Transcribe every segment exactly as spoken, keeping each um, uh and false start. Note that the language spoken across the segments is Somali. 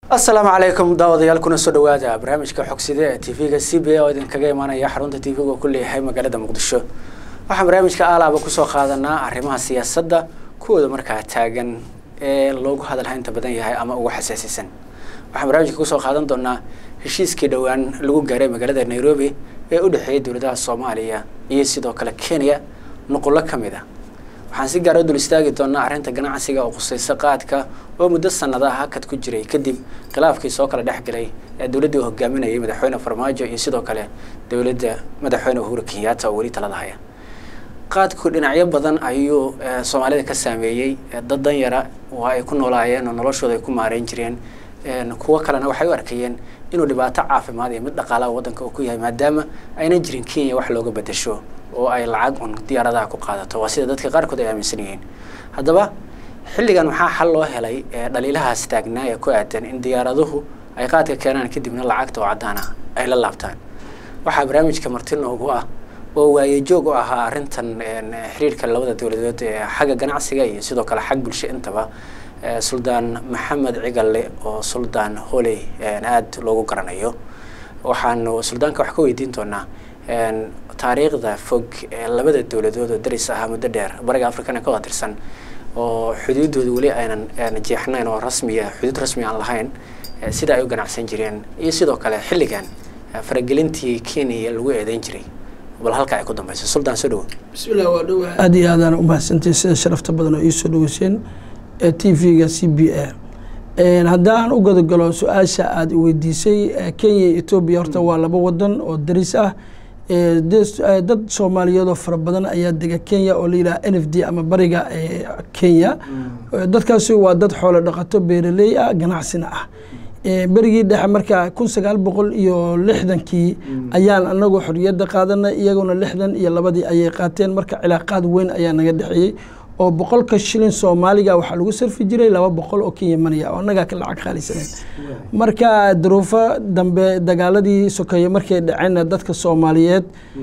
السلام عليكم داوديال كنا soo dhawaada barnaamijka xogside T V-ga C B A oo idin kaga imaanaya xarunta T V-ga kulli yahay magaalada Muqdisho waxaan barnaamijka alaaba ku soo qaadanaa arrimaha siyaasadda kuwada markaa taagan ee loogu hadal inta badan yahay ama ugu xasaasisan waxaan barnaamijka ku soo qaadan doonaa heshiiskii dhawaan lagu gaaray magaalada Nairobi ee u dhaxeeyay dawladda Soomaaliya iyo sidoo kale Kenya nuqul kamid ah waxaan si gaar ah u dul istaagi doonaa arrinta ganacsiga oo qusaysa qaadka oo muddo sanadaha hakad ku jiray kadib khilaafkii soo kala dhaxgalay ee dawladda hogaaminayay madaxweyne Farmaajo iyo sidoo kale dawladda madaxweyne Uhuru Kenyatta oo wali talada haya qaadku dhinacyo badan ayuu Soomaalida ka saameeyay dad dan yara oo ay ku noolaayeen oo noloshooda ay ku maareyn jireen kuwa kalena waxay u arkayeen inuu dhibaato caafimaad iyo mid dhaqaalaha waddanka uu ku yahay maadaama aynan jirin Kenya wax looga bedesho oo ay lacag un diyaaradaha ku qaadato waa sida dadka qaarkood ay aaminsan yihiin haddaba xilligan waxaa xal loo helay dhaliilahaas taagnaa ee ku aadan in diyaaraduhu ay qaadka keenaan kadibna lacagta oo cadaan ah ay la laabtaan waxaa barnaamijka martin ugu ah oo waaye joog u ahaa arrintan xiriirka labada dawladood ee xagga ganacsiga iyo sidoo kale xag bulsho intaba Suldaan Maxamed Cigalle oo Suldaan Holey aad loogu garanayo waxaan suldaanka wax ka weydiin doonaa taariikhda fog ee labada dawladood oo daris ah muddo dheer bariga Afrikana ka tirsan oo xuduudoodu wali aynan jeexnayn oo rasmi ah xuduud rasmi aan lahayn sida ay u ganacsan jireen iyo sidoo kale xilligan faragelintii Kenya lagu eedeyn jiray bal halka ay ku dambayso suldaan soo dhaw bismillaah waa dhaw aad iyo aad aan u mahadsantahay sida sharafta badan oo ii soo dhaweyseen T V-ga C B A een haddaan u gado galo su'aasha aad weydiisay Kenya iyo Ethiopia horta waa laba wadan oo daris ah ee dad Soomaaliyeed oo fara badan ayaa degan Kenya oo leeyahay N F D ama bariga ee Kenya dadkaasi waa dad xoolo dhaqato beeraley ah ganacsina ah ee barigii dhexe marka kun sagaal boqol iyo lixdan-kii ayaan anagu xorriyadda qaadanay iyaguna lixdan iyo labadii ayay qaateen marka cilaaqaad weyn ayaa naga dhaxeeyay oo boqolka shilin Soomaaliga waxa lagu sarfi jiray laba boqol oo Kenya money oo anaga ka lacag qaalisanay marka duruufo dambe dagaaladii sokeeye markay dhaceen dadka Soomaaliyeed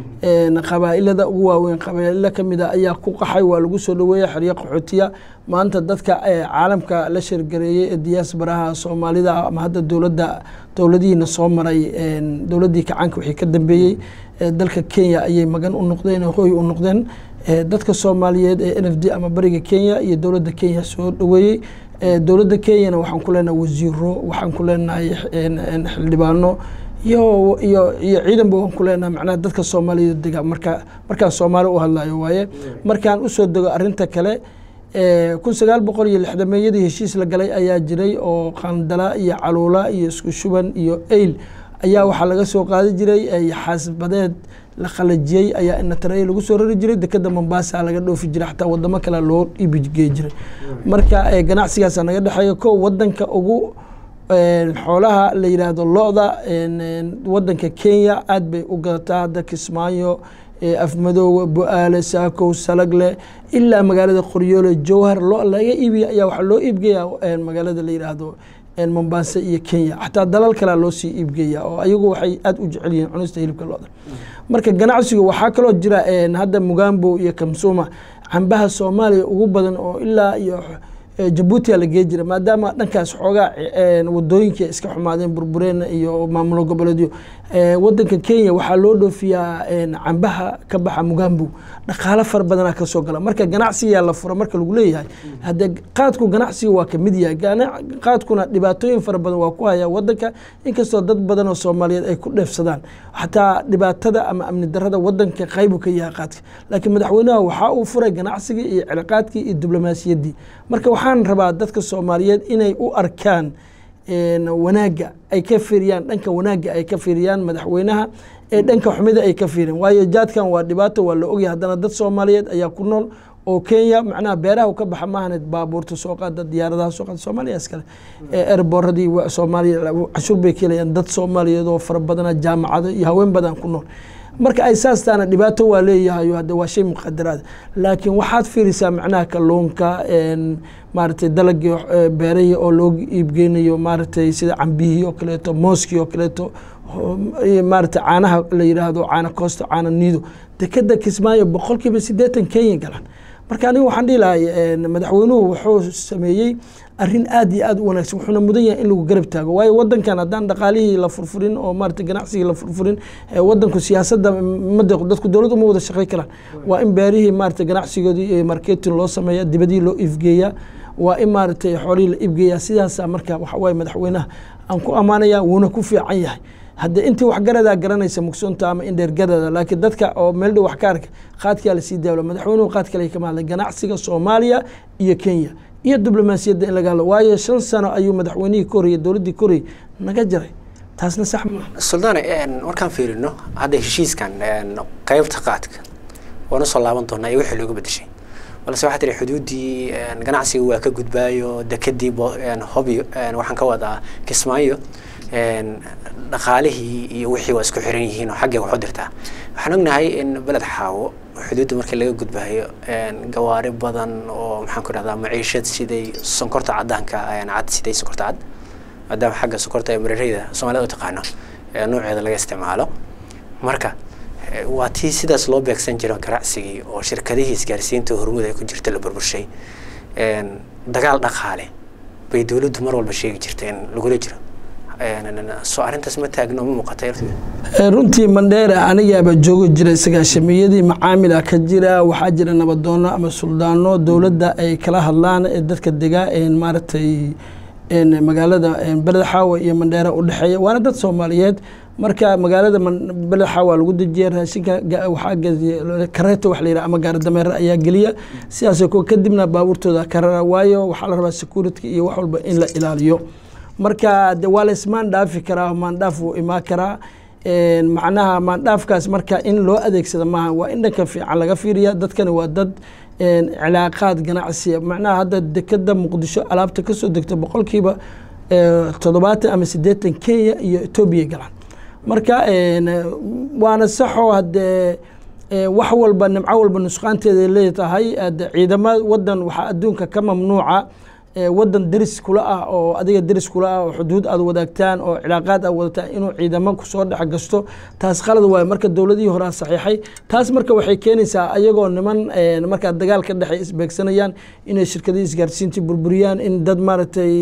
ee qabaa'ilada ugu waaweyn qabaa'ilada kamid ah ayaa ku qaxay waa lagu soo dhaweeyay xiriir qaxootiya maanta dadka caalamka la shirgareeyay ee diaspora Soomaalida ama hadda dawladda dawladiina soo maray dawladii kacanka wixii ka dambeeyay dalka Kenya ayay magan u noqdeen oo hooy u noqdeen dadka Soomaaliyeed ee N F D ama bariga Kenya iyo dawladda Kenya soo dhaweeyay dawladda Kenya waxaan ku leenahay wasiiro waxaan ku leenahay xildhibaano iyo iyo iyo ciidan baan ku leenahay macnaha dadka Soomaaliyeed deega marka marka Soomaali u hadlayo waaye markaan u soo dago arrinta kale ee kun sagaal boqol iyo lixdan-meeyadii heshiis la galay ayaa jiray oo qandala iyo caluula iyo isku shuban iyo eyl ayaa waxa laga soo qaadi jiray xaasbadeed la qalajiyay ayaa in taray lagu soo rari jiray dekada Mombasa laga dhoofi jiray xataa wadamo kale loo iibgeey jiray marka ganacsigaas naga dhaxayo ko wadanka ugu xoolaha la yiraahdo lo'da wadanka Kenya aad bay u gadataa dadka Kismaayo afmadow Bu'aale Saako Salagle ilaa magaalada Qoryoole Jowhar loo laga iibiyo ayaa waxa loo iibgeeyaa magaalada la yiraahdo in Mombasa iyo Kenya xataa dalal kale loo sii iibgeeyaa oo ayagu waxay aad u jecel yihiin cunista hilibka lo'da marka ganacsiga waxa kale oo jira hadda Mugambo iyo Kamsuma cambaha Soomaaliya ugu badan oo ilaa iyo Djibouti la geey jiray maadaama dhankaas xoogaa wadooyinka iska xumaadeen burbureen iyo maamulo goboleedyo wadanka Kenya waxa loo dhoofiyaa cambaha ka baxa Mugambo dhaqaale far badan ka soo gala marka ganacsiga la furo marka lagu leeyahay hada qaadku ganacsiga waa ka mid yahay qaadkuna dhibaatooyin far badan waa ku haya wadanka inkastoo dad badan oo Soomaaliyeed ay ku dheefsadaan xataa dhibaatada ama amni darrada wadanka qayb ka yahay qaadka laakiin madaxweynaha waxa uu furay ganacsiga iyo cilaaqaadkii iyo diblomaasiyadii marka waxaan rabaa dadka Soomaaliyeed inay u arkaan een wanaaga ay ka fiiriyaan dhanka wanaaga ay ka fiiriyaan madaxweynaha ee dhanka xumida ay ka fiiriyaan waayo jaadkan waa dhibaato waa la ogyahay hadana dad Soomaaliyeed ayaa ku nool oo Kenya macnaha beeraha ka baxa maahanad baabuurta soo qaada diyaaradaha soo qaada Soomaaliya iskale ee airportadii waa Soomaaliya cashuur bay keenayaan dad Soomaaliyeed oo fara badan jaamacado iyo haween badan ku nool marka ay saastaana dhibaato waa leeyahay hada waa shay muqaddaraad laakiin waxaad fiirisaa macnaha kalluunka een maartay dalagii beeraha oo loo iibgeynayo maartay sida cambihi oo kaleeto mooski oo kaleeto maartay caanaha la yiraahdo caana koosto caana niido dekada Kismaayo boqolkiiba siddeetan Kenya galaan marka anigu waxaan dhihi lahay madaxweynuhu wuxuu sameeyay arrin aad iyo aad u wanaagsan wuxuuna mudan yahay in lagu garab taago waayo wadankan haddaan dhaqaalihii la furfurin oo maarata ganacsigii la furfurin wadanku siyaasadda mada dadku dowladdu ma wada shaqay karaan waa in beerihii maarata ganacsigoodii marketing loo sameeya dibadii loo iibgeeyaa waa in maaragtay xoolihii la iibgeeyaa sidaasa marka waxa waaye madaxweynaha aan ku ammaanaya wuuna ku fiican yahay hadda intii waxgaradaa garanaysa mugsoonta ama in dheergarada laakiin dadka oo meel dhow wax ka arka qaadkaa lasii daawla madaxweynuhu qaad kale kama hadlay ganacsiga soomaaliya iyo kenya iyo diblomaasiyadda in laga hadlo waayo shan sano ayuu madaxweynihii koreyay dowladdii koreyay naga jaray taasna sax ma suldaane markaan fiirino hadda heshiiskan qaybta qaadka waana soo laaban doonaa iyo wixii looga bedeshay balse waxaa tiri xuduudii ganacsiga waa ka gudbaayo dekadii hobyo waxaan ka wadaa kismaayo dhaqaalihii iyo wixii waa isku xiran yihiin oo xaggee wax u dirtaa waxaan ognahay in beled xaawo xuduudda markii laga gudbaayo gawaari badan oo maxaan ku rahdaa maciishad siday sonkorta caddaanka cad siday sonkorta cad maadaama xagga sonkorta ee mareereyda soomaalida u taqaano nooceeda laga isticmaalo marka waa tii sidaas loo beegsan jiro ganacsigii oo shirkadihii isgaarsiinta hormuud ay ku jirta la burburshay dagaal dhaqaale bay dowladdu mar walba sheegi jirtay in lagula jiro soo arrintaas ma taagno ma muuqatay runtii mandheera anigaaba joogo jiray sagaashamiyadii macaamila ka jira waxaa jira nabadoono ama suldaano dowladda ay kala hadlaan ee dadka degaa maaragtay magaalada beled xaawa iyo mandheera u dhexeeya waana dad soomaaliyeed marka magaalada beled xaawa lagu dejiyay raashinka waxaa kareeta wax la yidhaha ama gaari dameer ayaa geliya sidaasoo ko kadibna baabuurtooda karara waayo waxaa la rabaa security iyo wax walba in la ilaaliyo marka de waa la ismaan dhaafi karaa maandhaaf wuu imaan karaa macnaha maandhaafkaas marka in loo adeegsada maaha waa in dhanka fiican laga fiiriya dadkani waa dad cilaaqaad ganacsiya macnaha hadda dekada muqdisho alaabta kasoo degta boqolkiiba toddobaatan ama siddeetan kenya iyo etoobiya galaan marka waana saxoo haddee wax walba nimco walba nusqaanteeda leetahay ciidama wadan waxaa adduunka ka mamnuuca wadan deris kula ah oo adiga deris kula ah oo xuduud aad wadaagtaan oo cilaaqaad aad wadataan inuu ciidamo kusoo dhex gasto taas qalad waayo marka dowladihii horaa saxiixay taas marka waxay keenaysaa ayagoo niman markaa dagaal ka dhexay isbeegsanayaan inay shirkadihii isgaarsiintii burburiyaan in dad maaragtay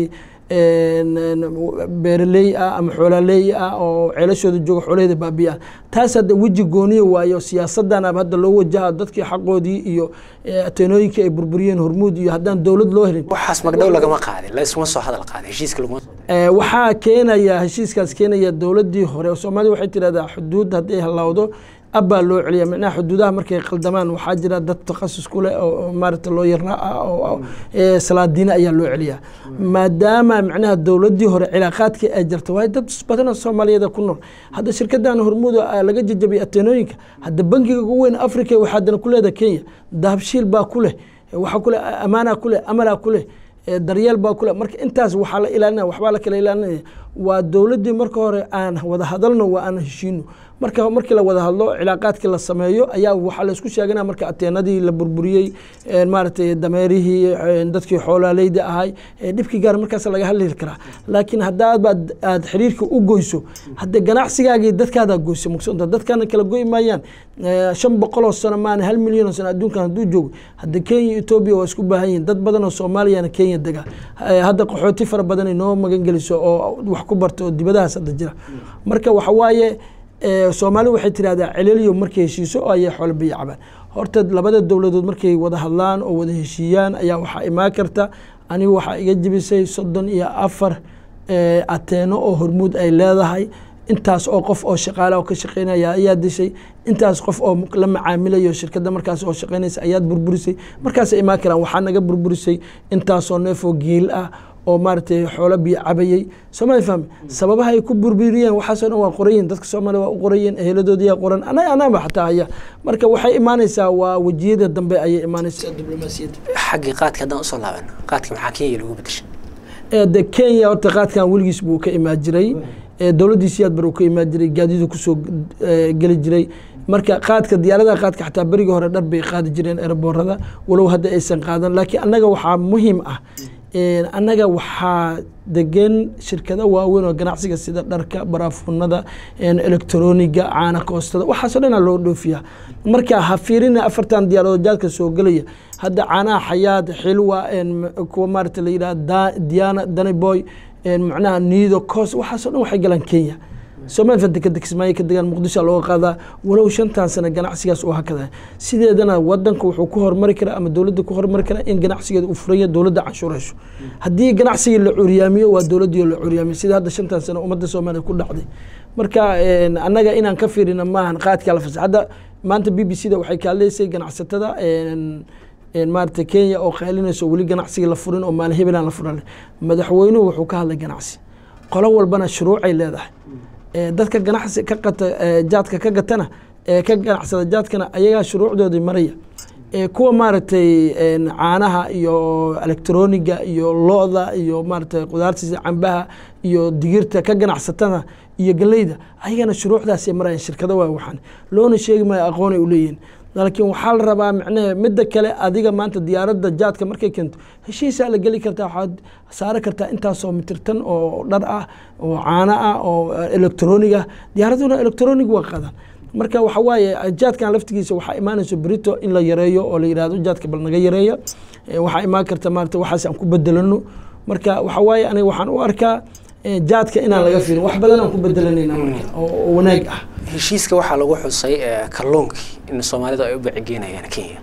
beeraley ah ama xoolaaley ah oo ceelashooda jooga xoolaheeda baabi'aan taas hadda weji gooniya waayo siyaasadan ab hadda loo wajaha dadkii xaqoodii iyo ateenooyinka ay burburiyeen hormuud iyo haddaan dowlad loo helin waxaas magdhow lagama qaadin la isma soo hadal qaadin heshiiska laguma waxaa keenaya heshiiskaas keenaya dowladdii hore oo soomaalida waxay tirahdaa xuduud hadday halawdo abbaa loo celiya macnaha xuduudaha markay qaldamaan waxaa jira dad takhasus ku leh oo maaragta loo yaraa ah oo salaadiine ayaa loo celiyaa maadaama macnaha dowladdii hore cilaaqaadkii ay jirta waayo dad badan oo soomaaliyeed ku nool hadda shirkadan hormuud laga jajabiyay ateenooyinka hadda bangiga ugu weyn africa waxaa haddana ku leedahay kenya dahabshiil baa ku leh waxaa ku leh amaanaa ku leh amalaa ku leh daryeel baa ku leh marka intaas waxaa la ilaalinaya waxbaa la kala ilaalinaya waa dowladdii marka hore aan wada hadalno waa aan heshiino marka markii la wada hadlo cilaaqaadkii la sameeyo ayaa waxaa la isku sheeganaya marka ateenadii la burburiyey maaragtay dameerihii dadkii xoolaaleyda ahay dhibkii gaar markaas laga hadli karaa laakiin haddaad aad xiriirka u goyso hadda ganacsigaagii dadkaadaa goyso maqsuudta dadkana kala goy maayaan shan boqol oo sano maana hal milyan oo sano adduunkan hadduu joogo hadda kenya etoobiya waa isku baahan yihin dad badan oo soomaaliyana kenya dega hadda qaxooti fara badan ay noo magan geliso oo wax ku barta oo dibadahaas hadda jira marka waxa waaye soomaalidu waxay tirahdaa celeliyo markay heshiiso oo ayay xoolo biyo cabaan horta labada dowladood markay wada hadlaan oo wada heshiiyaan ayaa waxaa imaan karta anigu waxaa iga jibisay soddon iyo afar ateeno oo hormuud ay leedahay intaas oo qof oo shaqaala oo ka shaqeynaya ayaa dishay intaas qof oo la macaamilayo shirkadda markaas oo shaqeynaysa ayaad burburisay markaasay imaan karaan waxaa naga burburisay intaasoo neefoo giil ah oo maaragtay xoolo biyo cabayay soomali fahmi sababaha ay ku burburiyeen waxaasoo dhan waa qorayiin dadka soomaaliya waa u qorayeen eheladoodiyaa qoran ana anaaba xataa haya marka waxay imaanaysaa waa wejiyada dambe ayay imaanaysaa diblomaasiyadda xaggii qaadka haddaan usoo laaban qaadka maxaa kenya lagu bedeshay de kenya horta qaadkan weligiis buu ka imaan jiray dowladdiisiyaad bar uu ka imaan jiray gaadiidu kusoo geli jiray marka qaadka diyaaradaha qaadka xataa berigii hore dhar bay qaadi jireen eraboorada walow hadda aysan qaadan laakiin annaga waxaa muhiim ah annaga waxaa degan shirkado waaweyn oo ganacsiga sida dharka baraafuunada electroniga caana koostada waxaasoo dhan loo dhoofiyaa marka ha fiirina afartan diyaaradood jaadka soo gelaya hadda caanaha xayaad xilwa kuwa maarata la yidhaha diyaana daniboy macnaha niido koos waxaasoo dhan waxay galaan Kenya Soomaali fadka degsimaay ka degan Muqdisho loo qaadaa walow shantan sano ganacsigaas oo hakada sideedana wadanku wuxuu ku hormari karaa ama dawladda ku hormari karaa in ganacsigeeda uu furayo dawladda canshuurayso haddii ganacsiga la curyaamiyo waa dawladda la curyaamiyo sida hadda shantan sano ummadda Soomaaliya ku dhacday marka annaga inaan ka fiirino maahan qaadka la fasaxada maanta B B C da waxay kaaleysay ganacsatada een maarta Kenya oo qaalinayso wali ganacsiga la furin oo maalin hebelan la furan madaxweynuhu wuxuu ka hadlay ganacsi qolo walbana shuruucay leedahay dadka ganacsi ka qata jaadka ka gatana ka ganacsada jaadkana ayaga shuruucdoodii maraya kuwa maaragtay caanaha iyo electroniga iyo looda iyo maaragtay qudaarta cambaha iyo digirta ka ganacsatana iyo galeyda ayagana shuruucdaas ay marayaan shirkado waa waxaan loona sheegi maayo aqoon ay u leeyihiin laakiin waxaa la rabaa macnaheedu midda kale adiga maanta diyaaradda jaadka markay keento heshiisa la gali kartaa waxaad saari kartaa intaasoo mitirtan oo dhar ah oo caano ah oo electroniga diyaaraduna electronic waa qadan marka waxa waaye jaadkan laftigiisa waxaa imaanayso brito in la yareeyo oo la yiraahdo jaadka bal naga yareeyo waxaa imaan karta maarta waxaas aan ku bedelano marka waxa waaye aniga waxaan u arkaa jaadka inaan laga fiirin wax badan aan ku bedelanayna marka oo wanaag ah heshiiska waxaa lagu xusay kalluunkii in Soomaalidu ay u bacgeynayaan Kenya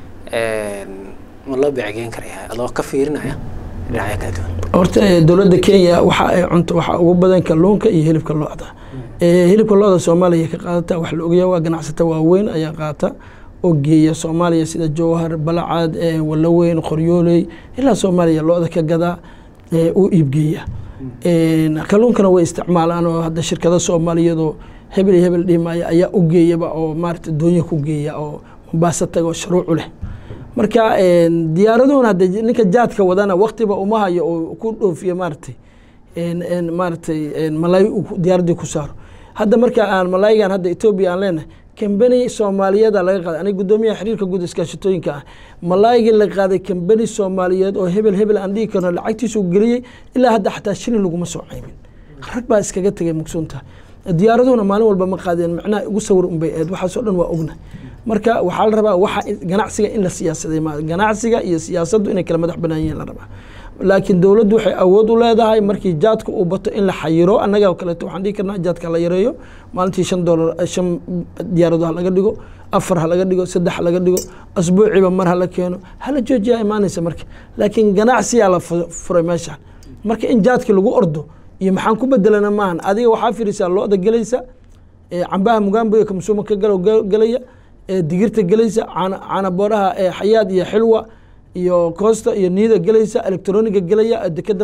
ma loo bacgeyn karayaa adoo ka fiirinaya dhinaca kala duwan horta dawladda Kenya waxa ay cunto waxa ugu badan kalluunka iyo hilibka lo'da ee hilibka lo'da Soomaaliya ka qaadata wax la ogyahay waa ganacsato waaweyn ayaa qaata oo geeya Soomaaliya sida Jowhar Balacad Walaweyn Qoryooley ilaa Soomaaliya lo'da ka gada oo iibgeeya een kalluunkana way isticmaalaan oo hadda shirkado Soomaaliyeed oo hebel hebel dhimaya ayaa u geeyaba oo maarta doonyo ku geeya oo Mombasa tago shuruuc leh marka een diyaaraduna hadda ninka jaadka wadana waqtiba uma hayo oo ku dhoofiyo maartay een een maartay een malay diyaaradii ku saaro hadda marka aan malaygan hadda Ethiopia aan leenahay company Soomaaliyeed laga qaaday aniga gudoomiyaha xiriirka guud iskaashatooyinka ah malayga la qaaday company Soomaaliyeed oo hebel hebel aan dhigi karno lacagtiisu galiyay ilaa hadda xataa shilin lagu ma soo caymin rag baa iskaga tagay mugsunta diyaaraduna maalin walba ma qaadeen macnaha ugu sawir un bay aad waxa soo dhan waa ogna marka waxa la rabaa waxa ganacsiga in la siyaasaday ma ganacsiga iyo siyaasaddu inay kala madax banaayeen la rabaa laakiin dawladdu waxay awood u leedahay markii jaadku uu bato in la xayiro annaga kale waxaan dhigi karnaa jaadka la yareeyo maalintii shan dollar shan diyaarado laga dhigo afar ha laga dhigo saddex ha laga dhigo asbuuciiba mar ha la keeno hala joojiya imaanaysa marka laakiin ganacsiga la furay meesha marka in jaadka lagu ordo iyo maxaan ku bedelana maahan adiga waxaa fiirisaa looda galaysa ee cambaha mugambo iyo kamsuuma ka galo galaya ee digirta galaysa caana caana booraha ee xayaad iyo xilwa iyo koosta iyo niida galaysa electroniga galaya dekada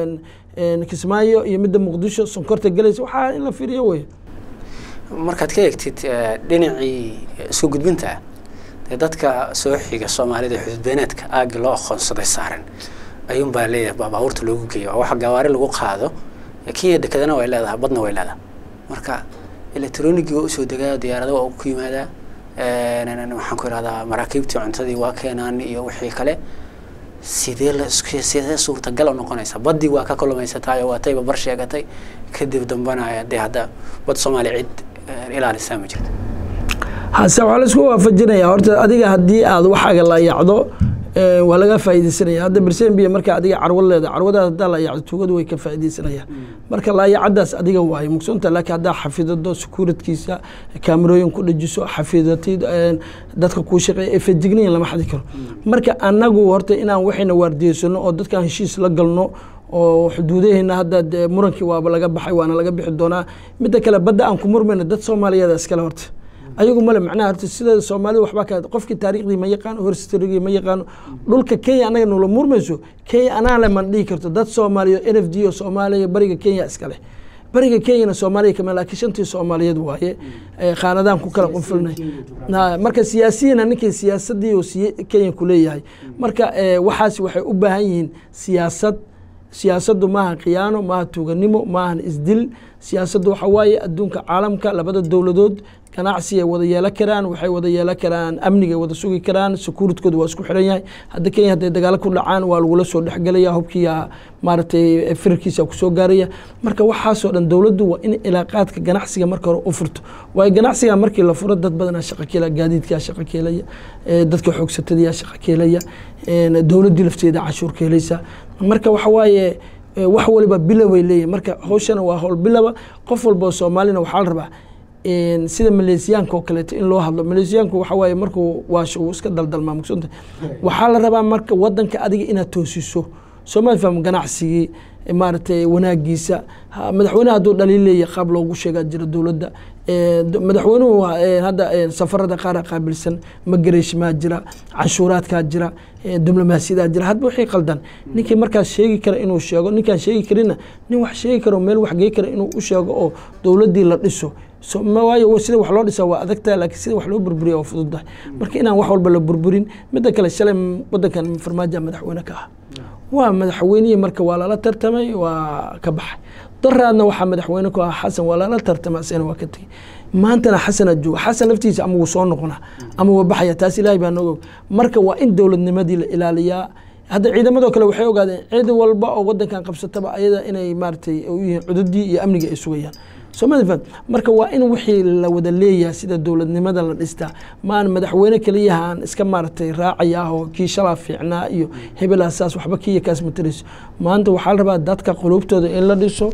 een Kismaayo iyo midda Muqdisho sonkorta galaysa waxa in la fiiriyo way markaad ka eegtid dhinacii soo gudbinta dadka soo xiga Soomaalida xududbeenaadka aag loo aqoonsaday saaran ayuun baa leeyahay baabuurta loogu geeyo waxa gawaari lagu qaado Kenya dekadana way leedahay badna way leedahay marka electronic oo soo degaa diyaaradaha oo ku yimaada een waxaan ku raadaa maraakiibtii cuntadii waa keenaan iyo wixii kale sidee la isku sidee suurtagal noqonaysa badii waa ka kalluumaysataa waa tayba bar sheegatay kadib dambana ay hadda bad Soomaali cid ilaalisa ma jirto hasa waxa la isku waafajinaya horta adiga hadii aad waxaaga la yaacdo waa laga faa'iideysanaya hadda Bersambia marka adiga carwad leedahay carwada hadda la yaacdo tuugadu way ka faa'iideysanayaan marka la yaacadaas adiga waay mugsunta laakiin hadda xafidado securitykiisa kaamirooyin ku dhajiso xafidatid dadka ku shaqeeya ee fajigniin lama xadi karo marka anagu horta inaan waxayna waardiyeysano oo dadkan heshiis la galno oo xuduudaheena hadda murankii waaba laga baxay waana laga bixi doonaa midda kale badda aan ku murmayno dad Soomaaliyeed iskala horta ayagu mala macnaha horta sida Soomaalidu waxba ka qofkii taariikhdii ma yaqaan history ma yaqaan dhulka Kenya anaga noo murmayso Kenya anaa la mandhii karto dad Soomaaliyeed N F D oo Soomaaliya bariga Kenya iskale bariga Kenya Soomaaliya kama laakiin shantii Soomaaliyeed waaye qaanadaan ku kala qunfilnay marka siyaasiyiin ninkii siyaasadii oo Kenya ku leeyahay marka waxaas waxay u baahan yihiin siyaasad siyaasaddu maaha khiyaano maaha tuuganimo maahan isdil siyaasaddu waxa waaye adduunka caalamka labada dowladood ganacsi ay wada yeelan karaan waxay wada yeelan karaan amniga ay wada sugi karaan securitkooda waa isku xiran yahay hadda Kenya hadday dagaalo ku dhacaan waa lagula soo dhexgelaya hubkiya maaragtay firkiisa ku soo gaaraya marka waxaasoo dhan dowladdu waa in ilaaqaadka ganacsiga marka hore u furto waa ganacsiga markii la furo dad badan shaqo keela gaadiidka shaqo keelaya dadka xoogsatada shaqo keelaya dowladdu lafteeda cashuur keelaysa marka waxa waaye wax waliba bilow ay leeyahay marka hawshana waa hawl bilow qof walba Soomaalina waxa la rabaa in sida Malaysiyaanka oo kale in loo hadlo Malaysiyaanku waxa waaye markuu waasho iska daldalma maqsuunta waxa la rabaa marka wadanka adiga inaad toosiso Soomaali faham ganacsiga maartay wanaagiisa madaxweynaha haduu dhaliil leeyahay qaab loogu sheega jira dawladda madaxweynuhu hadda safarada qaar qaabilsan magareesh ma jira canshuuraadka jira diblomaasiyada jira hadba wixii qaldan ninkii markaas sheegi kara inuu sheego ninkaan sheegi karina nin wax sheegi karo meel wax geey kara inuu u sheego oo dawladii la dhiso ma waayo sida wax loo dhisaa waa adagtaa laakiin sida wax loo burburiyo waa fududahay marka inaan wax walba la burburin mid kale shalay wadankan farmaajo madaxweyne ka ah waa madaxweynihi marka waa la tartamay waa ka baxay daraadna waxa madaxweyne ku ah Xasan waa la tartamay seen waa ka tagay maantana Xasan ajoog Xasan laftiisa ama uu soo noqona ama waa baxaya taas Ilaahay baa noogo marka waa in dawladnimadii la ilaaliyaa hadda ciidamada kale waxay ogaadeen ciidan walba oo wadankan qabsataba ayada inay maartay u yihiin cududii iyo amniga ay sugayaan Soomaaliland marka waa in wixii la wada leeyahay sida dawladnimada la dhistaa maan madaxweyne kaliya aan iska maartay raacaya oo kii shala fiicnaa iyo hebel asaas waxba kiya kaas mataris maanta waxa la rabaa dadka qulubtooda in la dhiso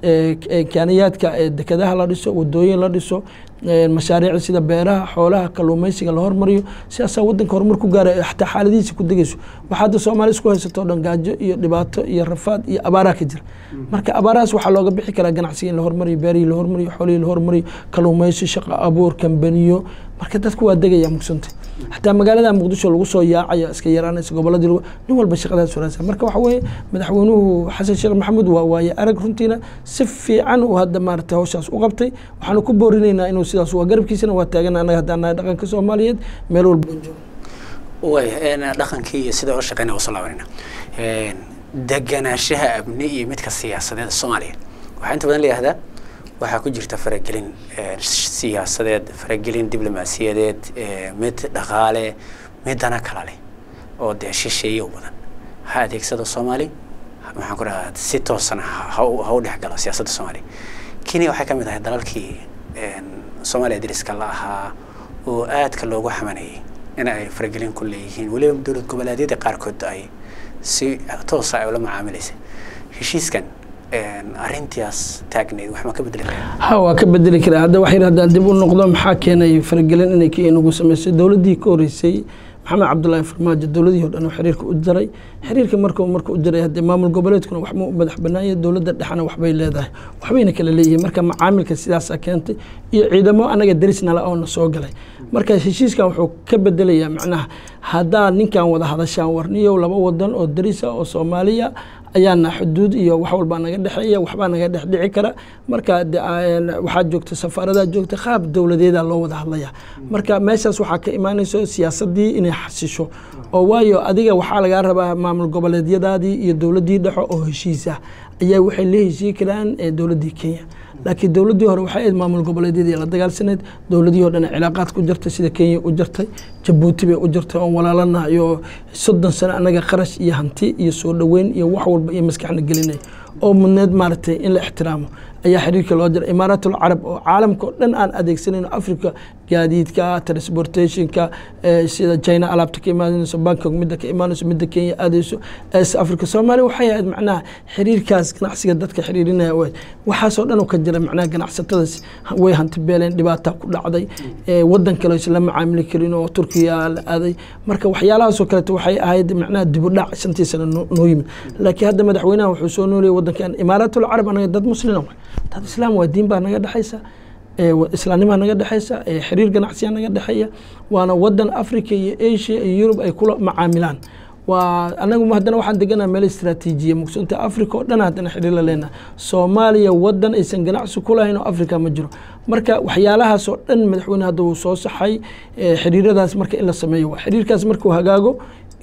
ee kaaniyaadka dekadaha la dhiso wadooyin la dhiso mashaariic sida beeraha xoolaha kalluumaysiga la hormariyo siyaasa wadanka horumar ku gaaray xataa xaaladiisa ku dagayso waxaad Soomaali isku haysato dhan gaajo iyo dhibaato iyo rafaad iyo abaara ka jira marka abaaraas waxa looga bixi karaa ganacsiga in la hormariyo beeri la hormariyo xoolaha la hormariyo kalluumaysi shaqo abuur kambaniyo marka dadku waa dagaya muqsanta xataa magaalada Muqdisho lagu soo yaacaya iska yaraanaysa goboladii nin walba shaqadaas wanaagsan marka waxa weeye madaxweynuhu Xasan Sheekh Maxamuud waa waaye arag runtiina si fiican uu hadda maartay hawshaas u qabtay waxaan ku boorinaynaa inuu sidaas waa garabkiisana waa taagan anaga hadana dhaqanka Soomaaliyeed meel walba joogo way een dhaqankii sida oo shaqeynaa oo salaawanina een deganaanshaha amni iyo midka siyaasadeed Soomaaliya waxa inta badan leeyahay waxa ku jirta faragelin siyaasadeed faragelin diblomaasiyadeed mid dhaqaale midana kala leh oo deeshisheeyo badan ha adeegsado Soomaali waxaan ku raad si toosan ha u dhexgalo siyaasadda Soomaaliya Kenya waxa kamid ah dalalkii een Soomaaliya diriska la ahaa oo aadka loogu xamanayay in ay faragelin ku leeyihiin waliba dawlad goboleedyada qaarkood ay si toos ah ula macaamilaysa heshiiskan een arintiyaas taagneed wax ma ka bedeli karaa ha waa ka bedeli karaa hadda wax yar hadaan dib u noqdo maxaa keenay faragelin inay Kenya ugu sameysay dawladii ka horeysay maxamed cabdullaahi farmaajo dawladii oo dhan xiriirka u diray xiriirka markuu markuu u diray hadda maamul goboleedkuna wax ma madax banaanay dawladda dhaxana wax bay leedahay waxbayna kala leeyihiin marka macaamilka sidaas ah keentay iyo ciidamo anaga darisna la oo soo galay marka heshiiskan wuxuu ka bedelayaa macnaha hadaa ninkan wada hadashaan warniyo laba wadan oo darisa oo Soomaaliya ayaana xuduud iyo wax walba naga dhaxeeya waxba naga dhex dhici kara marka waxa joogta safarada joogta qaab dawladeeda loo wada hadlaya marka meeshaas waxa ka iimaanayso siyaasadii inay xasisho oo waayo adiga waxa laga rabaa maamul goboleedyadaadii iyo dawladii dhaxo oo heshiisa ayaa waxay leeyihiin karaan dawladii Kenya laakiin dawladii hore waxay maamul goboleedyada la dagaalsaneed dawladii oo dhan cilaaqaad ku jirtay sida Kenya u jirtay Djibouti bay u jirtay oo walaalana iyo soddon sano anaga qarash iyo hanti iyo soo dhaweyn iyo wax walba iyo maskaxna gelinay oo mudneed maartay in la ixtiraamo ayaa xiriirka loo diray Imaaratul Arab oo caalamka dhan aan adeegsanayno Afrika gaadiidka transportationka sida China alaabta ka imaanayso Bangkok midda ka imaanayso midda Kenya aadayso as Afrika Soomaaliya waxay aad macnaha xiriirkaas ganacsiga dadka xiriirinaya waxa soo dhan oo ka jira macnaha ganacsatadaas way hanti beeleen dhibaato ku dhacday wadan kale isla macaamil karin oo Turkiya la aaday marka waxyaalahaas oo kale waxay ahayd macnaha dib u dhac shantii sano noo yimid laakiin hadda madaxweynaha wuxuu soo noolay wadankan Imaaratul Arab anaga dad muslimiin dad islaam waa diin baa naga dhaxaysa ee islaamnimada naga dhaxaysa ee xiriir ganacsiga naga dhaxaya waana wadan Afrika iyo Asia iyo Europe ay kula macaamilaan waa anagu hadana waxaan deganaa meel istiraatiijiye muqsanta Afrika oo dhan hadana xiriir la leena Soomaaliya wadan aysan ganacsi ku lahayn oo Afrika ma jiro marka waxyaalahaas oo dhan madaxweynaha hadda uu soo saxay xiriiradaas marka in la sameeyo xiriirkaas markuu hagaago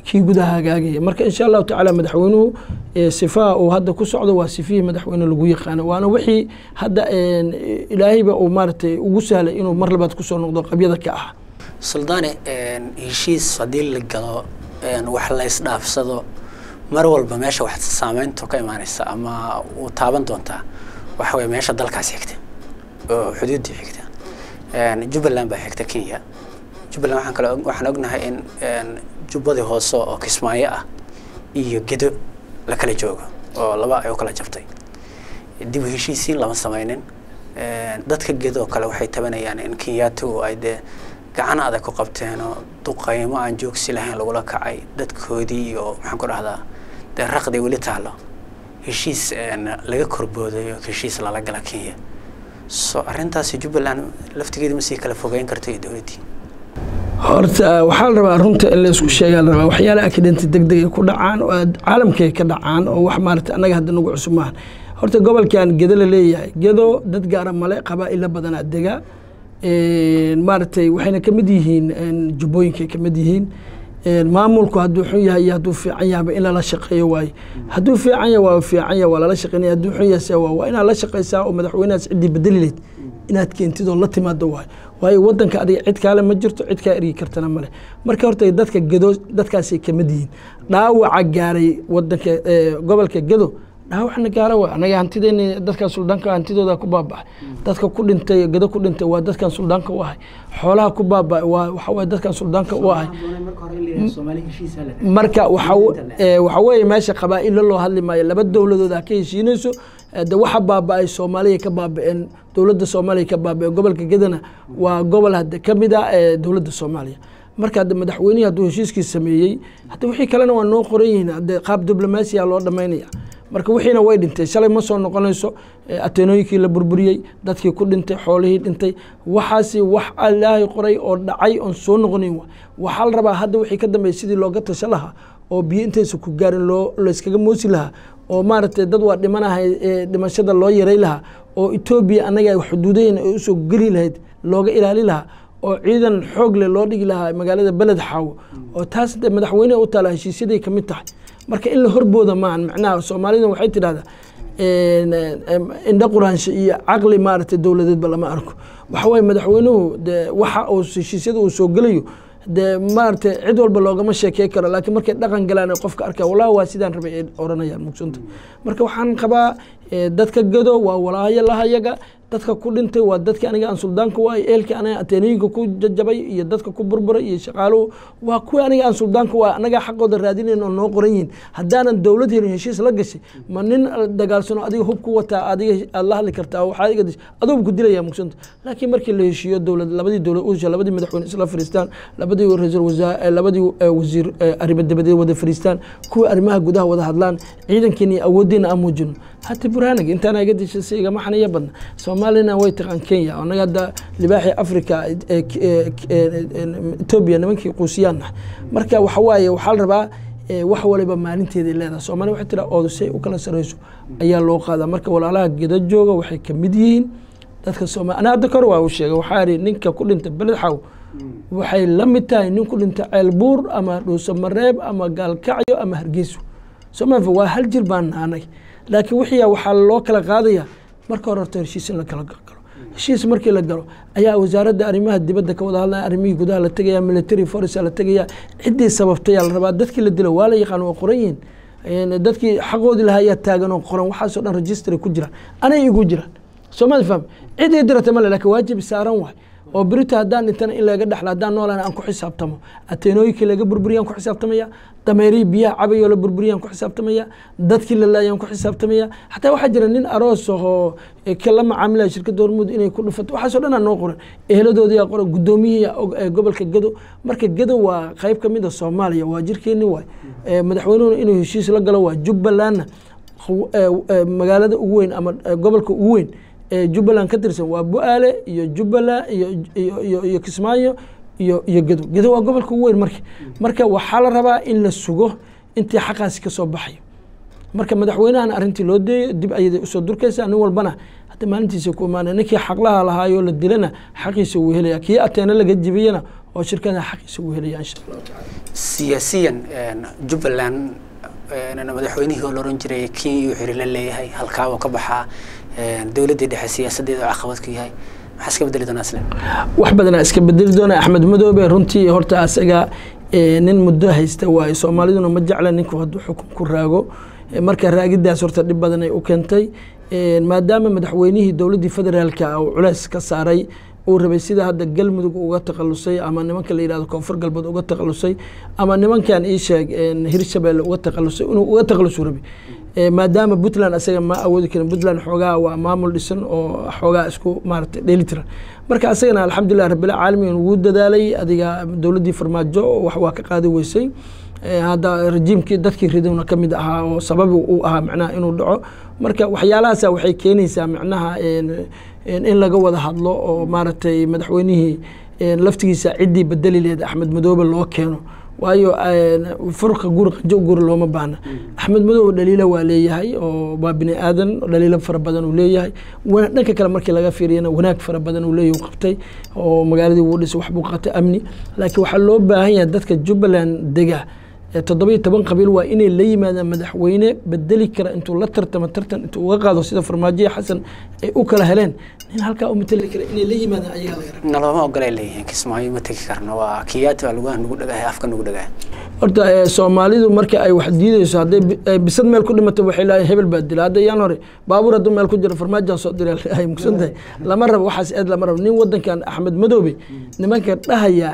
kii gudaha hagaagaya marka insha allahu tacaala madaxweynuhu sifaha uu hadda ku socdo waa sifihii madaxweyne lagu yaqaano waana wixii hadda ilaahayba uu maaragtay ugu sahlay inuu mar labaad kusoo noqdo qabyada ka ah suldaane heshiis haddii la galo wax la isdhaafsado mar walba meesha wax saameyntu ka imaanaysa ama uu taaban doontaa waxa weeye meesha dalkaas xigta oo xuduudii xigta jubbaland baa xigta kenya jubbaland waxaan kale waxaan ognahay in jubbadii hoose oo kismaayo ah iyo gedo la kala joogo oo laba ay u kala jabtay dib u heshiisiin lama samaynin dadka gedo kale waxay tabanayaan in kenyaatu ay de gacan adag ku qabteen oo duqaymo aan joogsi lahayn lagula kacay dadkoodii iyo maxaan ku dhahdaa dee raqdi weli taalo heshiis laga korbooday oo heshiis lala gala kenya so arrintaasi jubbaland laftigeeda ma sii kala fogeyn karto iyo dowladdii horta waxaa la rabaa runta in la isku sheegaa la rabaa waxyaala akidinta degdeg ay ku dhacaan oo caalamkay ka dhacaan oo wax maarata annaga hadda nagu cusub maahan horta gobolkan gedo la leeyahay gedo dad gaara male qabaa'ilo badanaa dega maaragtay waxayna ka mid yihiin jubbooyinkay ka mid yihiin maamulku hadduu xun yahay iyo hadduu fiican yahayba in lala shaqeeyo waaye hadduu fiican yahay waa fiican yahay waa lala shaqeynaya hadduu xun yahay waa waa inaad la shaqeysaa oo madaxweynahaas ciddii bedeli lahayd inaad keentid oo la timaado waaye waayo waddanka adiga cid kaale ma jirto cid kaa ergi kartana male marka horta dadka gedo dadkaasay ka mid yihiin dhaawaca gaaray waddanka gobolka gedo dhaawacna gaara waa anaga hantideena dadkan suldaanka hantidooda ku baaba'ay dadka ku dhintay gedo ku dhintay waa dadkan suldaanka u ahay xoolaha ku baaba'ay waa waxa way dadkan suldaanka u ahay marka waxa waxa weeye meesha qabaa'il loo hadli maayo laba dowladood ka heshiinayso de waxa baaba'ay Soomaaliya ka baaba'een dowladda Soomaaliya ka baaba'ay gobolka gedana waa gobol hadda kamid ah dowladda Soomaaliya marka hadda madaxweynaha hadduu heshiiskiisa sameeyey hadda wixii kalena waa noo qoran yihiin hadda qaab diblomaasiya loo dhamaynaya marka wixiina way dhintay shalay ma soo noqonayso ateenooyinkii la burburiyey dadkii ku dhintay xoolihii dhintay waxaasi wax ilaahay qoray oo dhacay oon soo noqonayn waxaa la rabaa hadda wixii ka dambeeyay sidii looga tasho lahaa oo biyo intaysa ku gaarin loo layskaga moosi lahaa oo maaragtay dad waa dhimanahay dhimashada loo yaray lahaa oo Ethiopia anaga xuduudayna ay usoo geli lahayd looga ilaali lahaa oo ciidan xoog leh loo dhigi lahaa magaalada beled xaawo oo taas madaxweynaha u taala heshiisyadii ka mid tahay marka in la horbooda maan macnaha Soomaalida waxay tiraahdaa indha quraansho iyo caqli maaragtay dowladeedba lama arko waxa way madaxweynuhu waxa uu heshiisyada uu soo galayo de maaragtay cid walba loogama sheekay karo laakiin markay dhaqan galaan qofka arka walaa waa sidaan rabay ee oranayaan muqsunta marka waxaan qabaa dadka gado waa walaayo lahayaga dadka ku dhintay waa dadka aniga aan suldaanka waay eelka aniga ateenooyinka ku jajabay iyo dadka ku burburay iyo shaqaaluhu waa kuwa aniga aan suldaanka waay anaga xaqooda raadinayno noo qoran yihiin haddaanan dowlad helin heshiis la gashay ma nin dagaalsano adiga hub ku wataa adiga aad la hadli kartaa waxaa iga dish adugu ku dilaya muqsunta laakiin markii la heshiiyo dowlad labadii dowlad uusha labadii madaxweyne isla fariistaan labadii ra'iisul wasaare labadii wasiir arrimo dibadeed wada fariistaan kuwa arrimaha gudaha wada hadlaan ciidankeena awoodina aan muujino hata burhaaniga intaan iga dishay siga maxaniya badna Soomaalina way taqaan Kenya anaga hadda libaaxi Afrika Ethiopia nimankii quusiyaan marka waxa waaye waxa la rabaa wax waliba maalinteeda leedahay Soomaaliya waxa tira oodusay u kala sareyso ayaa loo qaadaa marka walaalaha geda jooga waxay ka mid yihiin dadka Soomaaliya ana hadda kor waa u sheegay waxa ari ninka ku dhintay beled xaw waxay la mid tahay nin ku dhintay Ceelbuur ama Dhuuso Mareeb ama Gaalkacyo ama Hargeysa Soomaaliya waa hal jir baan anaga laakiin wixii waxa loo kala qaadaya marka hore heshiis la kala galo heshiis markii la galo ayaa wasaaradda arrimaha dibadda ka wada hadlaya arrimihii gudaha la tagaya military force la tagaya cidii sababtay la rabaa dadkii la dilo waa la yaqaan waa qorayin dadkii xaqoodii lahaaya taagan oo qoran waxa soo dhan register ku jira anay igu jiraan Soomaali faham cidii dirata ma laakiin waajib saaran waay oo birita haddaan intana in laga dhaxla haddaan noolaan aan ku xisaabtamo ateenooyinkii laga burburiyaan ku xisaabtamaya dameerii biyaha cabayo la burburiyaan ku xisaabtamaya dadkii la laayaan ku xisaabtamaya xataa waxaa jira nin aroos oo kala macaamilaya shirkadda Hormuud inay ku dhufato waxaasoo dhan aan noo qoran eheladoodii aa qoran gudoomiyihii gobolka Gedo marka Gedo waa qayb ka mid ah Soomaaliya waa jirkeeni waay madaxweynuhu inuu heshiis la galo waa Jubbaland magaalada ugu weyn ama gobolka ugu weyn Jubbaland ka tirsan waa Bu'aale iyo Jubbaland iyo iyo iyo Kismaayo iyo iyo Gedo Gedo waa gobolka ugu weyn marka marka waxa la rabaa in la sugo intii xaqaas ka soo baxay marka madaxweynahan arrintii loo deeyo dib ayay usoo durkaysaa nin walbana hadda maalintiisa ku imaanaya ninkii xaqlaha lahaayoo la dilana xaqiisa wuu helaya kii ateena laga jibiyana oo shirkada xaqiisa wuu helaya insha allahu tacaala siyaasiyan jubbaland madaxweynihii oo la oran jiray kenya iyo xiri la leeyahay halkaaba ka baxaa dowladdii dhexe siyaasadeeda caqabad ku yahay maxaa iska bedeli doonaa isle wax badanaa iska bedeli doona axmed madoobe runtii horta asaga nin muddo haysta waayo soomaaliduna ma jecla ninku hadduu xukun ku raago marka raagidaas horta dhib badan ay u keentay maadaama madaxweynihii dowladdii federaalka uu culays ka saaray uu rabay sida hadda galmudug uga takhalusay ama nimanka la yidhahdo koonfur galbeed uga takhalusay ama nimankan ii sheeg hirshabeelle uga takhalusay inuu uga takhalusuu rabay maadaama puntland asaga ma awoodi karin puntland xoogaa waa maamul dhisan oo xoogaa isku maaragtay dheelitiran marka asagana alxamdulilah rabbilcaalamiin wuu dadaalay adiga dowladdii farmaajo wax waa ka qaadi weysay hadda rajiimkii dadkii ridowna ka mid ahaa oo sababi uu ahaa macnaha inuu dhaco marka waxyaalahaasa waxay keenaysaa macnaha in laga wada hadlo oo maaragtay madaxweynihii laftigiisa ciddii bedeli leed axmed madoobe loo keeno waayo furqa guri qanjo guri looma baahna axmed madoobe dhaliilo waa leeyahay oo waa bini aadan dhaliilo fara badan uu leeyahay dhanka kale markii laga fiiriyana wanaag fara badan uu leeyahay uu qabtay oo magaaladii wuu dhisay wax buu qabtay amni laakiin waxaa loo baahan yahay dadka jubbaland dega toddobiyo toban qabiil waa inay la yimaadaan madaxweyne bedeli kara intuu la tartamo tartan intuu uga qaado sida farmaajo xasan ay u kala heleen nin halkaa u matali kara inay la yimaadaan ayagaa laga rabaa nalooma ogolay leeyihiin kismaayo ma tegi karno waa kiyaati baa lugaha nagu dhagahay afka nagu dhagahay horta soomaalidu marka ay wax diidayso hadday bisad meel ku dhimato waxay leeyahay hebel baa dila hadda yaan hore baabuur hadduu meel ku jiro farmaajaan soo diray ay mugsan tahay lama rabo waxaas eed lama rabo nin wadankan axmed madoobe nimanka dhahaya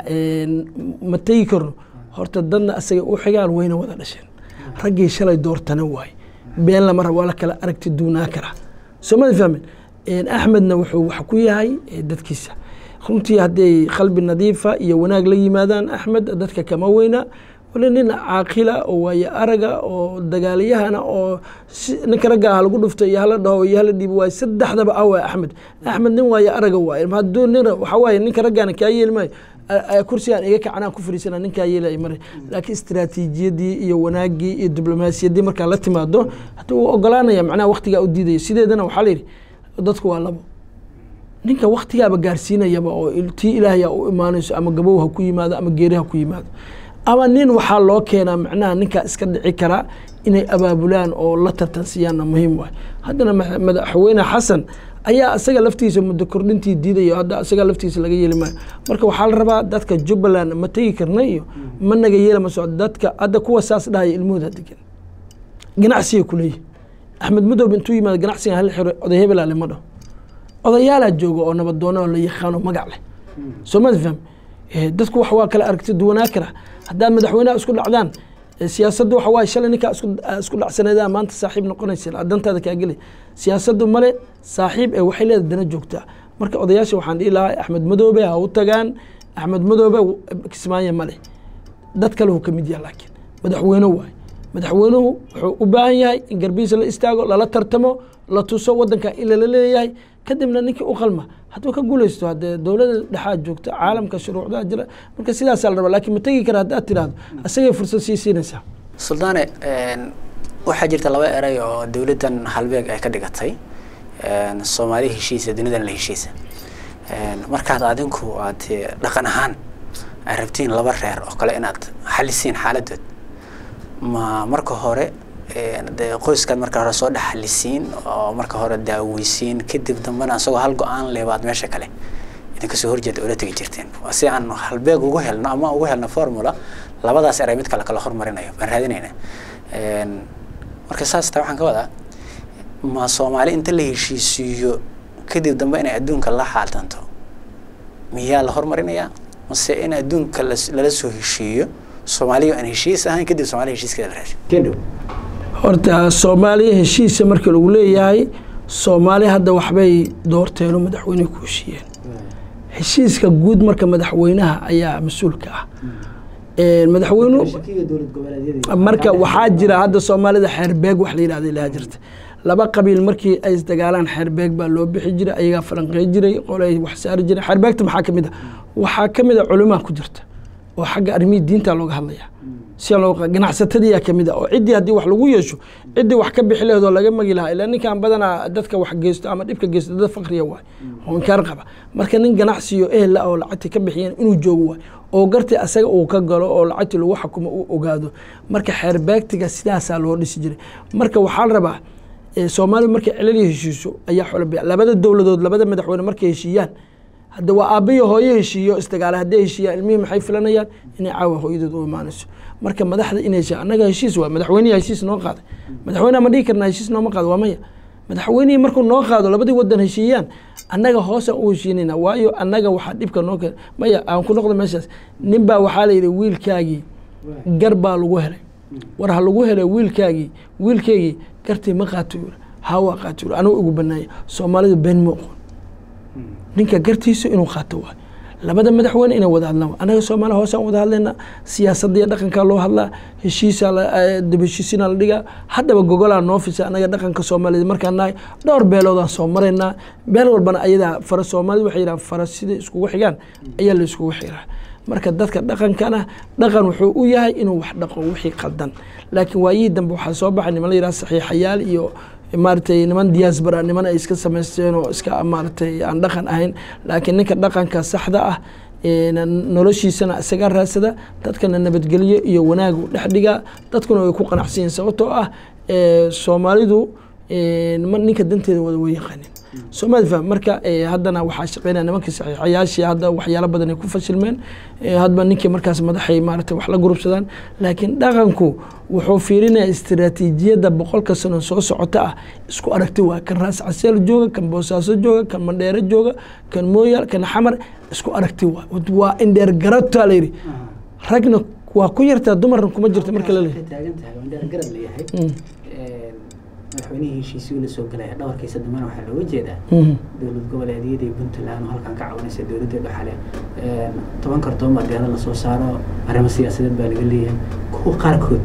ma tegi karno horta dadna asaga u xigaan wayna wada dhasheen raggii shalay doortana waay been lama rabo waa la kala aragti duunaa kara soomada fahmin axmedna wuxuu wax ku yahay dadkiisa runtii hadday qalbi nadiifa iyo wanaag la yimaadaan axmed dadka kama weyna wali nin caaqila oo waaye araga oo dagaalyahana oo ninka ragga ah lagu dhufto iyo hala dhaho iyo hala dhiibo waay saddexdaba ah waay axmed axmed nin waaye araga waaye hadduu nin waxa waaye ninka raggana kaa yeeli maayo kursigaan iga kacanaan ku fariisana ninkaa yeelay mare laakiin istiraatiijiyadii iyo wanaagii iyo diblomaasiyaddii markaa la timaado haddii uu ogolaanaya macnaha waktigaa u diidaya sideedana waxaa la yidhi dadku waa labo ninka waktigaaba gaarsiinayaba oo tii ilaahaya u imaanayso ama gabow ha ku yimaado ama geeri ha ku yimaado ama nin waxaa loo keenaa macnaha ninkaa iska dhici karaa inay abaabulaan oo la tartansiiyaanna muhiim waay haddana madaxweyne xasan ayaa isaga laftiisa muddo kordhintii diidaya hadda isaga laftiisa laga yeeli maayo marka waxaa la rabaa dadka jubbaland ma tegi karna iyo ma naga yeela ma socdo dadka hadda kuwa saas dhahaya ilmahooda degan ganacsiga kuleeyihi axmed madoobe intuu yimaado ganacsiga hal xiro oday hebelaa lema dhaho odayaalaa jooga oo nabadoona oo la yaqaano magac leh soo ma faham dadku wax waa kala aragti duwanaa kara haddaad madaxweynaha isku dhacdaan siyaasaddu waxa waaye shalay ninkaa isku isku dhacsaneedaa maanta saaxiib noqonaysa dantaada kaa gelay siyaasaddu male saaxiib ee waxay leedahay dana joogtaa marka odayaasha waxaan dhihi lahaa axmed madoobe ha u tagaan axmed madoobe kismaayo male dad kale uu ka mid yahay laakiin madaxweyne waaye madaxweynuhu wuxuu u baahan yahay in garbihiisa la istaago lala tartamo la tuso wadanka in lala leeyahay kadibna ninkii u qalma hadduu ka guulaysto haddee dowladda dhexaad joogta caalamka shuruucdaa jira marka sidaasaa la rabaa laakiin ma tegi kara haddaad tidhaahdo asagay fursad sii siinaysaa suldaane waxaa jirta laba eray oo dowladdan halbeeg ay ka dhigatay soomaali heshiisa dunidan la heshiisa markaad adinku aad dhaqan ahaan ay rabtiin laba reer oo kale inaad xalisiin xaaladood ma marka hore de qoyskaad marka hore soo dhexalisiin oo marka hore daaweysiin kadib dambena asagoo hal go-aan leebaad meesha kale idinka soo horjeeda oo la tegi jirteen si aan halbeeg ugu helno ama ugu helno formula labadaas eray mid kale kala hormarinayo baan raadinayna marka saas taa waxaan ka wadaa ma soomaali inta la heshiisiiyo kadib dambe inay adduunka la xaaltanto miyaa la hormarinayaa mase in adduunka lala soo heshiiyo soomaaliya aan heshiis ahayn kadib soomaaliya heshiiskeeda la raasho kedhow horta soomaaliya heshiisa marka lagu leeyahay soomaali hadda waxbay doorteen oo madaxweyne ku heshiiyeen heshiiska guud marka madaxweynaha ayaa mas-uulka ah madaxweynuhu marka waxaa jira hadda soomaalida xeerbeeg wax la yidhahda ilaa jirta laba qabiil markii ay isdagaalaan xeerbeeg baa loo bixi jiray ayagaa falanqey jiray qolay wax saari jiray xeerbeegta maxaa ka mid a waxaa ka mid a culumaa ku jirta oo xagga arrimihii diinta looga hadlaya si loo ganacsatadii ka mid ah oo cidii hadii wax lagu yeesho cidii wax ka bixi leedo laga magi lahaa ilaa ninkan badana dadka wax geysto ama dhibka geysto dad faqriya waay oo inkaar qaba marka nin ganacsiyo ehel oo lacagta ka bixiyeen inuu joogo waay oo gartay asaga uu ka galo oo lacagta lagu xukumo uu ogaado marka xeer beegtiga sidaas loo dhisi jiray marka waxaa la rabaa Soomaaliya markay cilali heshiiso ayaa xulbi labada dawladood labada madaxweyne markay heshiiyaan hadda waa aabiyo hooyo heshiiyo istagaal haday heshiiyaan ilmihi maxay filanayaan inay caawa hooyadood u imaanayso marka madaxda inay heshiiyaan anaga heshiis waa madaxweynaha heshiis noo qaaday madaxweynaha ma dhigi karnaa heshiis noo ma qaado waa maya madaxweynaha markuu noo qaado labadii wadan heshiiyaan anaga hoosa u heshiinayna waayo anaga waxa dhibka noo keenay maya aan ku noqdo meeshaas nin baa waxa la yiri wiilkaagii garba lagu helay war ha lagu helay wiilkaagii wiilkaagii gartay ma qaato hawa qaato anu ugu banaay Soomaalida been mo ninka gartiisa inuu qaato waa labada madaxweyne inay wada hadlaan anaga Soomaaliya hoos aan wada hadlayna siyaasadda dhaqanka loo hadlaa heshiisa dib heshiisina la dhiga hadaba gogol aan noofisa anaga dhaqanka Soomaalida markaan nahay dhowr beelood aan soo marayna beel walbana ayada fara Soomaalida waxay yiraahdaan fara sida isku xigaan ayaa la isku xiraa marka dadka dhaqankana dhaqan wuxuu u yahay inuu wax dhaqo wixii qaldan laakiin waayii dambe waxa soo baxay niman la yiraahdo saxiixayaal iyo maartay niman diaspora niman ay iska sameysteen oo iska maartay aan dhaqan ahayn laakiin ninka dhaqanka saxda ah ee noloshiisana isaga raasada dadkana nabadgeliyo iyo wanaag u dhaxdhiga dadkuna way ku qanacsiin sababtoo ah ee Soomaalidu ee ninka danteeda wada way yaqaaneen Soomaalida marka haddana waxa shaqeynaa nimanka saxiixayaashii hadda waxyaalo badan ay ku fashilmeen hadba ninkii markaas madaxay maartay wax la gurubsadaan laakiin dhaqanku wuxuu fiirinayaa istiraatiijiyada boqolka sano soo socota ah isku aragti waa kan raas caseel jooga kan boosaaso jooga kan mandheero jooga kan mooyal kan xamar isku aragti waa waa indheer garabta la yiri ragna waa ku yartaa dumarna kuma jirto marka la leeyahay taagan tahay indheer garab leeyahay ee madaxweynaha heshiisyo la soo galay dhawrkiisa dhammaan waxa loo jeedaa dawlad goboleedyada Puntland halkan ka caawinaysa dawladda dhaxale ee toban kartoon madiyada la soo saaro arrimo siyaasadeed baa laga leeyahay kuwa qaarkood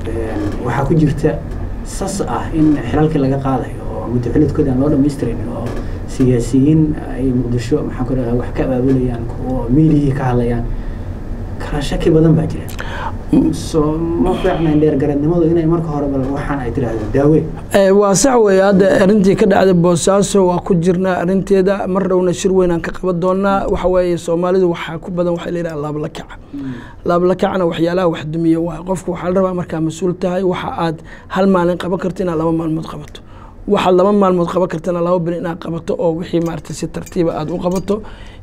waxa ku jirta sas ah in xilalka laga qaadayo oo muddaxiladkooda loo dhameystirin oo siyaasiyiin ay muqdisho maxaa ku dhahay wax ka abaabulayaan oo meelihii ka hadlayaan kala shaki badan baa jira soo ma fiicna dheer garanimadu inay marka hore bal waxaan ay tiraahdo daawe ee waa sax weey hadda arintii ka dhacday Boosaaso waa ku jirnaa arinteeda mar dhowna shir weyn aan ka qaban doonaa waxa weeye Soomaalidu waxa ku badan waxa la yiraahdaa laab la kac laab la kacna waxyaalaha wax dumiyo waa qofku waxa la rabaa marka mas'uul tahay waxa aad hal maalin qaban kartina laba maalmood qabato waxa laba maalmood qaban kartina laba bil inaad qabato oo wixii maartay si tartiib ah aad u qabato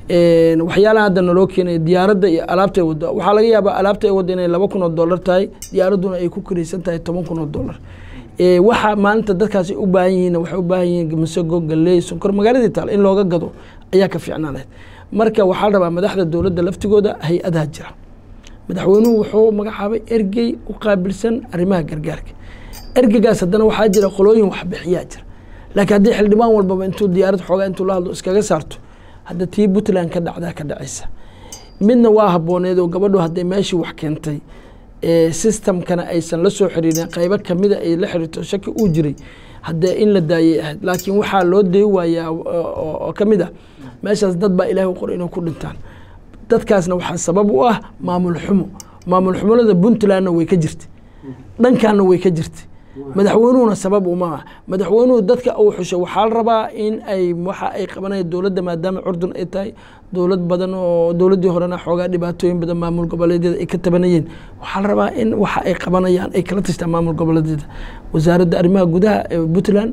een waxyaalaha hadda naloo keenay diyaaradda iyo alaabta wada waxa laga yaabaa alaabta wada inay laba kun oo dollar tahay diyaaraduna ay ku kireysan tahay toban kun oo dollar ee waxa maalinta dadkaasi u baahan yihiin waxa u baahan yihiin masago galey sonkor magaalada taal in looga gado ayaa ka fiicnaaday marka waxa la rabaa madaxda dawladda laftigooda hay'adaha jira madaxweynuhu wuxuu magacaabay ergey u qaabilsan arrimaha gargaarka ergeygaas haddana waxaa jira qolooyin wax bixiyaa jira laakiin haddii xildhibaan walba intuu diyaarad xoogaa intuu la hadlo iskaga saarto hadda tii Puntland ka dhacda ka dhacaysa midna waa habooneed oo gabadhu hadday meeshii wax keentay ee systemkana aysan la soo xiriirin qaybo kamid ah ay la xiriirto shaki uu jiray hadda in la daayay ahayd laakiin waxaa loo deey waayaa oo kamid ah meeshaas dad baa Ilaahay u qoray inay ku dhintaan dadkaasna waxaa sabab u ah maamul xumo maamul xumada Puntlandna way ka jirtay dhankaana way ka jirtay madaxweynuhuna sabab uma madaxweynuhu dadka uu xusho waxa la rabaa in ay waxa ay qabanayaan dawladda maadaama Urdun ay tahay dawlad badan oo dawladii horena xoogaa dhibaatooyin badan maamul goboleedyada ay ka tabanayeen waxa la rabaa in waxa ay qabanayaan ay kala tashtaan maamul goboleedyada wasaaradda arrimaha gudaha ee Puntland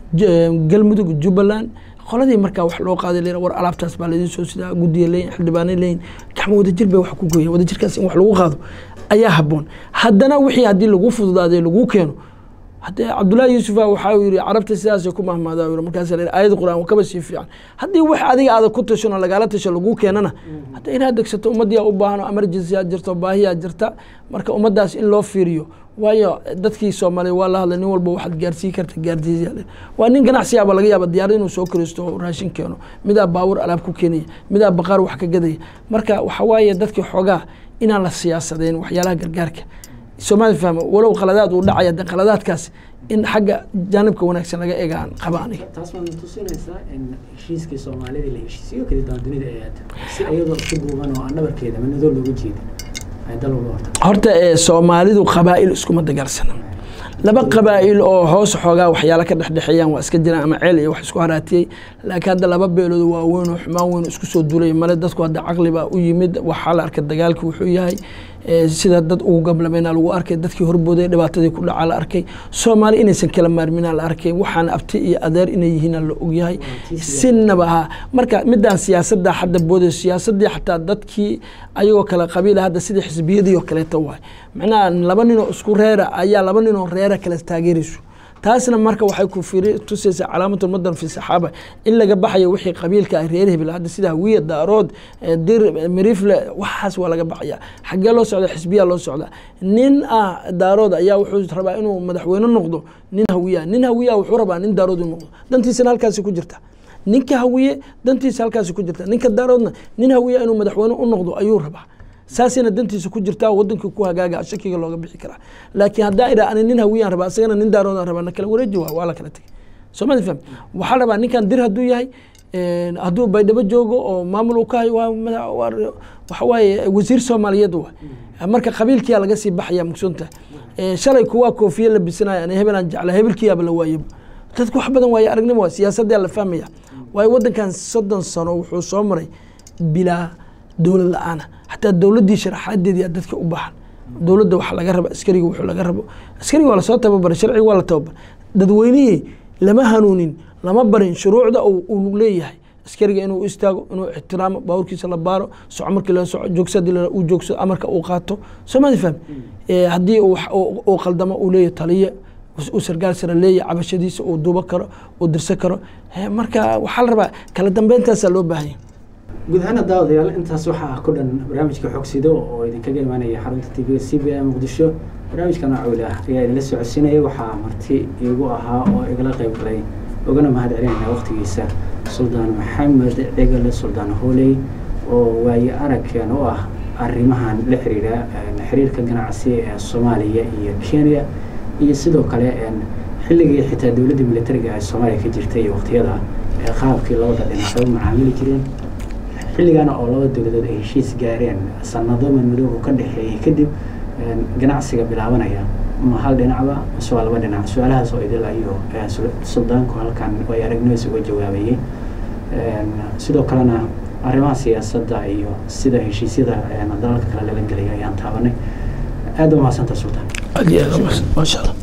galmudug Jubbaland qoladii markaa wax loo qaaday leeyahay war alaabtaas baa la idin soo sidaa gudiye leeyahay xildhibaanay leeyahay gacmo wada jir bay wax ku gooyeen wada jirkaas in wax lagu qaado ayaa haboon haddana wixii hadii lagu fududaaday lagu keeno hadda Abdullah Yusuf waxa uu yiri carabta sidaas ku mahmaada oo markaas aayad quraan ka basi fiican hadii wax adiga aad ku tashano lagala tasho lagu keenana hadda inaad degsato ummadii u baahan emergency aad jirto baahiya jirta marka ummadaas in loo fiiriyo waayo dadkii Soomaaliya waa la hadlay nin walba waxaad gaarsiin karta gaarsiin waa nin ganacsi ah laga yaabo diyaar inuu soo koristo raashin keeno mida baawur alaab ku keenay mida baqaar wax ka gaday marka waxa waaye dadkii xogaa inaan la siyaasadeen waxyaalaha gargaarka Soomaaliya fahmo walow qaladaad uu dhacay hadan qaladaadkaas in xagga janibka wanaagsan laga eegaan qabaaniga taas ma tusinaysaa in heshiiskii Soomaalida la heshiisiyo kala dunida ay aad si ayadoo isku duuban oo aan dhabarkeeda manadoo lagu jeedo horta soomaalidu qabaa'il iskuma dagaalsana laba qabaa'il oo hoos xoogaa waxyaalo ka dhexdhexeeyaan waa iska jiraan ama ceel iyo wax isku haraatiyey laakiin hadda laba beelood waaweyn oo xumaan weyn isku soo duulay male dadku hadda caqli baa u yimid waxaa la arkay dagaalkii wuxuu yahay sida dad ugu gablamayna lagu arkay dadkii horbooday dhibaatadii ku dhacaa la arkay soomaali inaysan kala maarminaa la arkay waxaan abti iyo adeer inay yihiin la ogyahay sinaba ha marka midaan siyaasadda hadda booday siyaasaddii xataa dadkii ayagoo kala qabiila hadda sidii xisbiyadii oo kaleeta waay macnaha laba nin oo isku reera ayaa laba nin oo reera kala taageerayso taasna marka waxay ku fiiri tusaysaa calaamatul madan fi saxaaba in laga baxayo wixii qabiilka ay reer hebel hadda sida hawiya daarood dir mirifle waxaas waa laga baxaya xagee loo socda xisbiya loo socda nin ah daarood ayaa wuxuu rabaa inuu madaxweyne noqdo nin hawiya nin hawiya wuxuu rabaa nin daarood inuu noqdo dantiisana halkaas ku jirta ninka hawiye dantiisa halkaas ku jirta ninka daaroodna nin hawiya inuu madaxweyne u noqdo ayuu rabaa saasina dantiisa ku jirtaa wadankii ku hagaaga shakiga looga bixi karaa laakiin haddaa idhaa ani nin hawiyaan rabaa asagana nin daaroodaan rabaa na kala wareeji waa waa la kala tegay soo ma faham waxaa rabaa ninkan dir hadduu yahay hadduu baydhabo joogo oo maamul uu ka hayo waxa waaye wasiir soomaaliyeed waa marka qabiilkiyaa laga sii baxaya mugsunta shalay kuwaa koofiye la bisanaya ani hebelaan jecla hebelkiyaaba la waayaba dadku wax badan waaye aragnimo waa siyaasaddaa la fahmaya waayo wadankan soddon sano wuxuu soo maray bilaa dowlad la-aana xataa dowladdii sharaxaadeedii aa dadka u baahan dowladda waxa laga raba askariga wuxuu laga rabo askariga waa lasoo tababaray sharciga waa la tababaray dadweynihii lama hanuunin lama barin shuruucda uu leeyahay askariga inuu istaago inuu ixtiraamo baaburkiisa la baaro soco markii la soco joogsadii uu joogsado amarka uu qaato soo ma faham haddii uu qaldamo uu leeyahay taliye uu sargaal sare leeyahay cabashadiisa uu duubo karo uu dirsan karo marka waxaa la rabaa kala dambeyntaasa loo baahan yahay guud ahaan daawadayaal intaas waxaa ku dhan barnaamijka xogsido oo idinkaga imaanaya xarunta t v c b a muqdisho barnaamijka noocooda ah ayaa idinla socodsiinaya waxaa marti iigu ahaa oo igala qayb galay ogana mahad celinaya waqtigiisa suldaan maxamed cigale suldaan hooley oo waaye aragkeen oo ah arrimahan la xiriira xiriirka ganacsi ee soomaaliya iyo kenya iyo sidoo kale xilligii xitaa dowladda militariga ee soomaaliya ka jirtay iyo waqtiyada qaabkii labada dhinac u macaamili jireen xilligaana oo laba dowladood ay heshiis gaareen sanado madmadoow ka dhexeeyay kadib ganacsiga bilaabanaya ma hal dhinacba mise waa laba dhinac su-aalahaas oo idil ayo suldaanku halkan way aragnimadiisa uga jawaabayay sidoo kalena arrimaha siyaasadda iyo sida heshiisyada dalalka kale lala gelaya ayaan taabanay aad u mahadsantaha sultaan aad iyo aad u mahadsan maasha allah